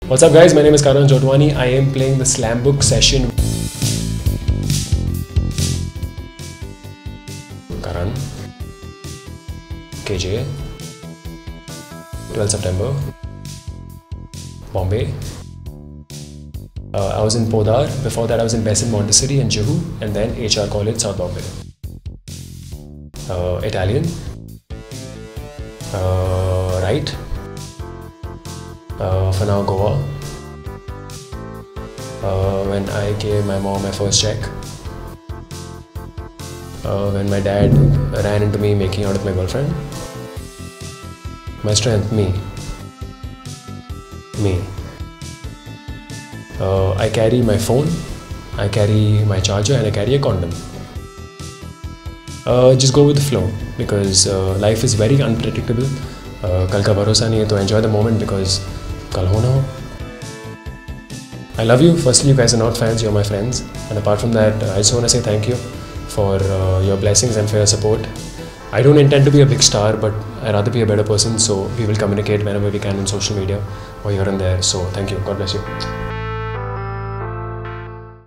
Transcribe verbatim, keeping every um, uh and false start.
What's up guys, my name is Karan Jotwani. I am playing the slam book session. Karan K J twelfth September Bombay. uh, I was in Podar. Before that I was in Besant Montessori and Juhu, and then H R College South Bombay. uh, Italian, uh, right, uh, for now Goa. Uh, when I gave my mom my first check, uh, when my dad ran into me making out with my girlfriend. My strength, me. Me. Uh, I carry my phone, I carry my charger, and I carry a condom. Uh, just go with the flow, because uh, life is very unpredictable. Uh, kal ka bharosa nahi hai, to enjoy the moment because kal ho na ho. I love you. Firstly, you guys are not fans, you're my friends. And apart from that, I just want to say thank you for uh, your blessings and for your support. I don't intend to be a big star, but I'd rather be a better person, so we will communicate whenever we can on social media or here and there. So thank you. God bless you.